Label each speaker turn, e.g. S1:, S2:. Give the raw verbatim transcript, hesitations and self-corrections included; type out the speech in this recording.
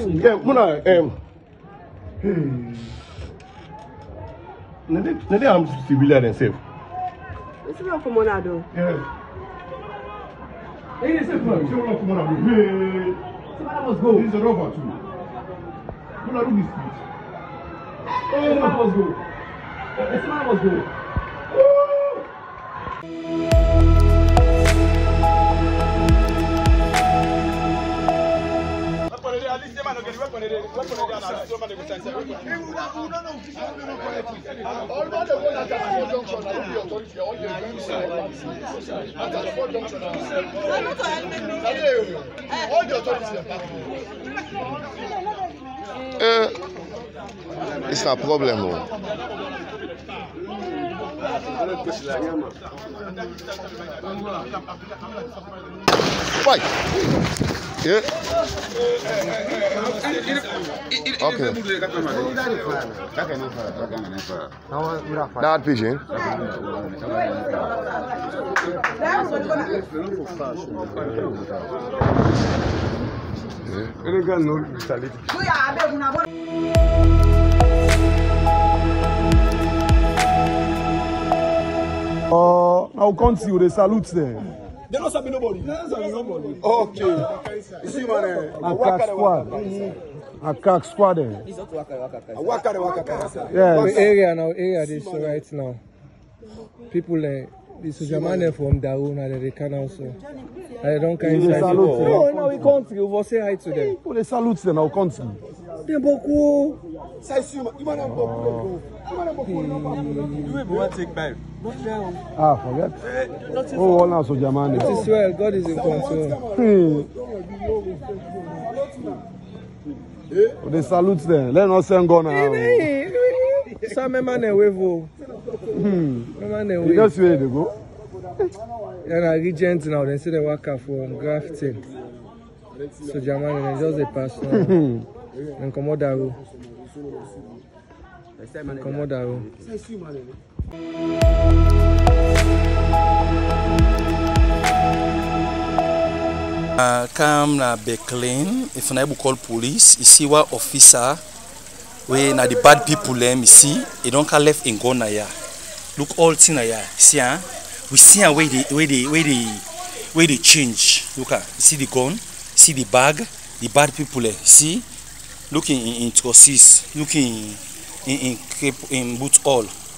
S1: Yeah, Muna, um, hey. They are civilian themselves.
S2: It's not for Monado.
S1: Yeah. Hey, it's a fun. She will not come on. Hey. Somebody must go. This is a robber too. Muna do this speech. Oh, somebody must go. Somebody must go.
S3: Uh, it's not a problem, though. Fight. Yeah. Okay. That pigeon.
S1: Uh, I'll come to you. They salute there.
S4: They don't sabi nobody. They don't sabi nobody.
S1: Okay.
S4: You see, man.
S1: A crack squad. A crack squad there.
S4: Waka de waka.
S1: Yeah.
S5: The area now, area this right now. People like the Sujamane from Daruna, they can also. I don't kind
S1: They salute them.
S5: No, no, we can't. We will say hi to them.
S1: People they salute them. I'll come to you.
S5: They beaucoup.
S4: Say, you man have beaucoup. You man have beaucoup. You will take time.
S1: Ah, forget. Oh, all now Sojamane.
S5: It is well. God is in control.
S1: Hmm. They salute them. Let us send go now.
S5: Some man away for.
S1: Hmm.
S5: Man
S1: You
S5: away.
S1: just where they go.
S5: And a regent now. They say they work from grafting. So Germany, they just a pass now. And come out that Come out that
S6: Uh, come na Beclean, if you call police, you see what officer, we na the bad people them, you see, you don't call left in Ghana ya. Look all thing ya, see ah, we see a way they, way they, way they, way they change. Look at, you see the gun, see the bag, the bad people eh, see, looking in, in, in looking in, in, in, in boot all.